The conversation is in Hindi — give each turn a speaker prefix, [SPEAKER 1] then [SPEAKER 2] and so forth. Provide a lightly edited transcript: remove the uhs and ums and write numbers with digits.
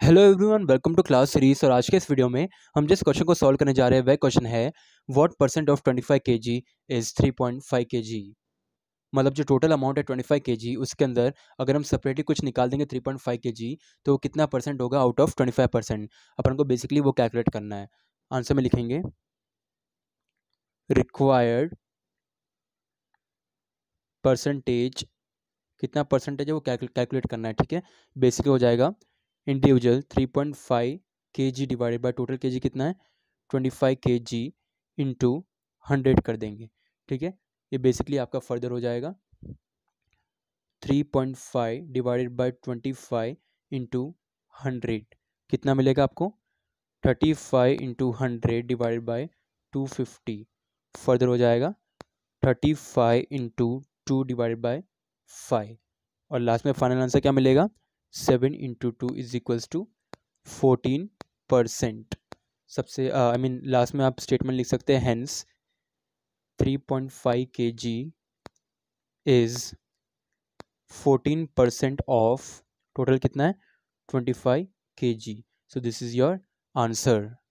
[SPEAKER 1] Hello everyone, welcome to class series. और आज के इस वीडियो में हम जिस क्वेश्चन को सॉल्व करने जा रहे हैं वह क्वेश्चन है what percent of 25 kg is 3.5 kg। मतलब जो टोटल अमाउंट है 25 kg, उसके अंदर अगर हम सेपरेटली कुछ निकाल देंगे 3.5 kg तो कितना परसेंट होगा आउट ऑफ 25%। अपन को बेसिकली वो कैलकुलेट करना है। आंसर में लिखेंगे रिक्वायर्ड परसेंटेज, कितना परसेंटेज है वो कैलकुलेट करना है। ठीक है, बेसिकली हो जाएगा individual 3.5 kg divided by total kg कितना है 25 kg इंटू 100 कर देंगे। ठीक है, ये बेसिकली आपका फर्दर हो जाएगा 3.5 डिवाइडेड बाय 25 इंटू 100 कितना मिलेगा आपको 35 इंटू 100 डिवाइडेड बाय 250। फर्दर हो जाएगा 35 इंटू 2 डिवाइडेड बाय 5 और लास्ट में फाइनल आंसर क्या मिलेगा 7 इंटू 2 इज इक्वल्स टू 14%। सबसे लास्ट में आप स्टेटमेंट लिख सकते हैं hence 3.5 kg is 14% of total कितना है 25 kg। So this is your answer.